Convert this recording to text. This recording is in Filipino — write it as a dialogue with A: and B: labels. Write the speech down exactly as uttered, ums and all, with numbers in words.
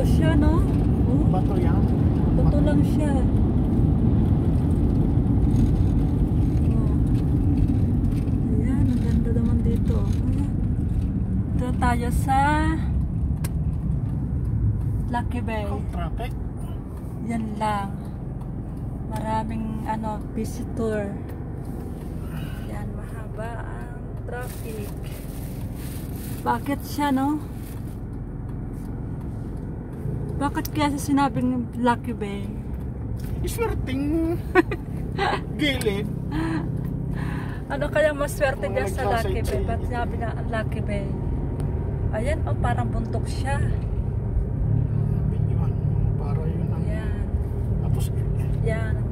A: siya, no? Oh,
B: Bato yan.
A: bato lang siya. Oh. Ayan, ang ganda naman dito. Ito tayo sa Lucky Bay.
B: Oh, traffic.
A: Yan lang. Maraming ano, visitor. Yan, mahaba ang traffic. Bakit siya, no? Bakit kaya sa sinabing Lucky Bay?
B: Iswerteng gilid.
A: Ano kaya maswerte
B: Mga
A: niya sa Lucky Bay?
B: nagsasightseeing.
A: Ba't sinabi na ang Lucky Bay? Ayan, oh, parang buntok siya.
B: Yun, para yun ang
A: Yan.
B: tapos
A: Yan.